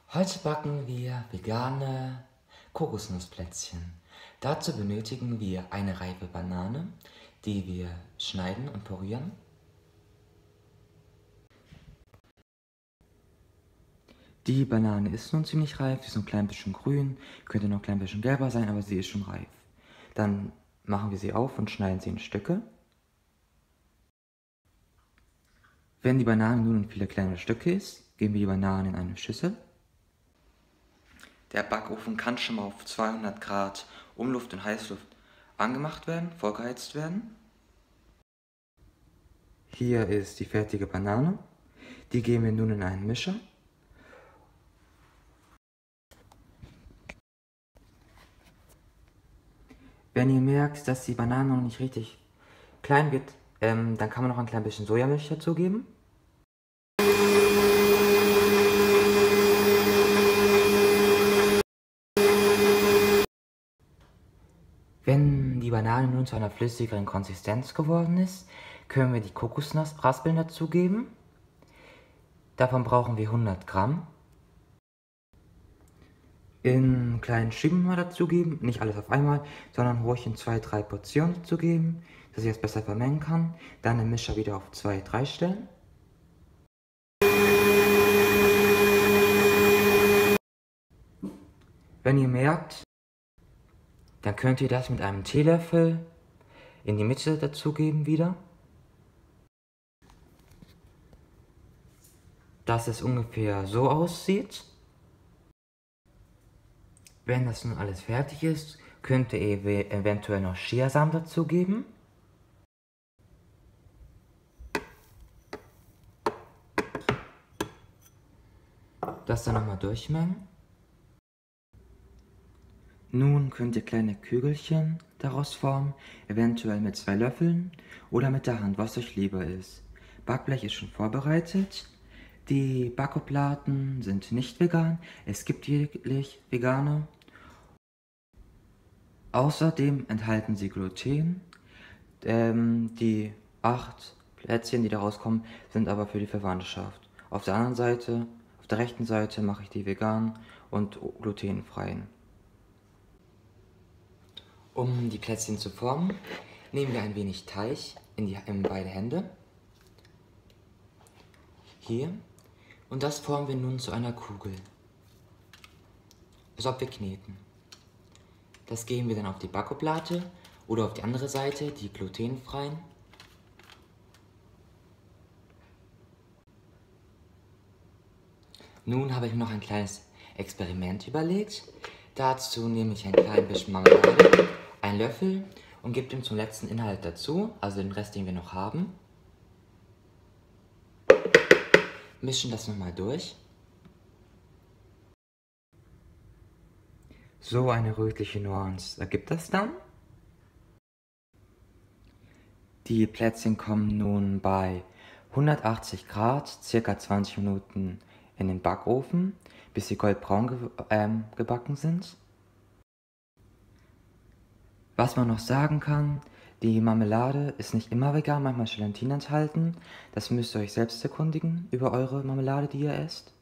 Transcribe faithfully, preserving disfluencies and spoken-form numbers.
Heute backen wir vegane Kokosnussplätzchen. Dazu benötigen wir eine reife Banane, die wir schneiden und pürieren. Die Banane ist nun ziemlich reif, sie ist ein klein bisschen grün, könnte noch ein klein bisschen gelber sein, aber sie ist schon reif. Dann machen wir sie auf und schneiden sie in Stücke. Wenn die Banane nun in viele kleine Stücke ist, geben wir die Banane in eine Schüssel. Der Backofen kann schon mal auf zweihundert Grad Umluft und Heißluft angemacht werden, vorgeheizt werden. Hier ist die fertige Banane. Die geben wir nun in einen Mischer. Wenn ihr merkt, dass die Banane noch nicht richtig klein wird, ähm, dann kann man noch ein klein bisschen Sojamilch dazugeben. Wenn die Banane nun zu einer flüssigeren Konsistenz geworden ist, können wir die Kokosnussraspeln dazugeben. Davon brauchen wir hundert Gramm. In kleinen Schüben mal dazugeben, nicht alles auf einmal, sondern ruhig in zwei, drei Portionen dazugeben, dass ich es besser vermengen kann. Dann den Mischer wieder auf zwei, drei stellen. Wenn ihr merkt, dann könnt ihr das mit einem Teelöffel in die Mitte dazugeben wieder. Dass es ungefähr so aussieht. Wenn das nun alles fertig ist, könnt ihr eventuell noch Chiasamen dazugeben. Das dann nochmal durchmengen. Nun könnt ihr kleine Kügelchen daraus formen, eventuell mit zwei Löffeln oder mit der Hand, was euch lieber ist. Backblech ist schon vorbereitet. Die Backobladen sind nicht vegan, es gibt jeglich vegane. Außerdem enthalten sie Gluten. Ähm, die acht Plätzchen, die da rauskommen, sind aber für die Verwandtschaft. Auf der anderen Seite, auf der rechten Seite mache ich die veganen und glutenfreien. Um die Plätzchen zu formen, nehmen wir ein wenig Teig in, die, in beide Hände. Hier. Und das formen wir nun zu einer Kugel. Als ob wir kneten. Das geben wir dann auf die Backoblate oder auf die andere Seite, die glutenfreien. Nun habe ich mir noch ein kleines Experiment überlegt. Dazu nehme ich ein klein bisschen Marmelade, einen Löffel und gebe dem zum letzten Inhalt dazu, also den Rest, den wir noch haben. Mischen das nochmal durch. So eine rötliche Nuance ergibt das dann. Die Plätzchen kommen nun bei hundertachtzig Grad, circa zwanzig Minuten in den Backofen, bis sie goldbraun ge ähm, gebacken sind. Was man noch sagen kann, die Marmelade ist nicht immer vegan, manchmal ist Gelatine enthalten. Das müsst ihr euch selbst erkundigen über eure Marmelade, die ihr esst.